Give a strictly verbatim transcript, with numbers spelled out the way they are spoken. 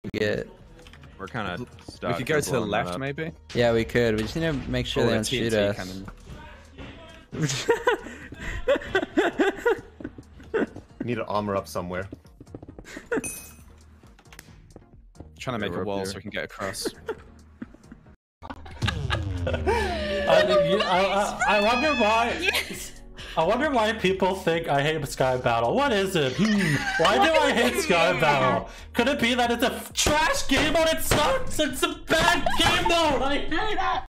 get. We're kind of stuck. We could go to the left, up. maybe. Yeah, we could. We just need to make sure oh, they don't T N T shoot us. Cannon. Need to armor up somewhere. Trying to make we're a up wall here. so we can get across. I, you, I, I, I wonder why. Yes. I wonder why people think I hate Sky Battle. What is it? Hmm. Why do I hate Sky Battle? Could it be that it's a trash game mode? It sucks. It's a bad game mode. I hate it.